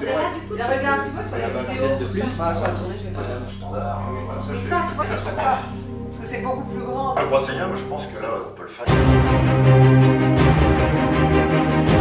c'est vrai, du coup. Regarde, tu vois, sur les vidéos. de plus. Bah, sur la tournée, je vais pas. Standard. Mais ça, tu vois, ça choque pas. Parce que c'est beaucoup plus grand. Un gros seigneur, je pense que là, on peut le faire.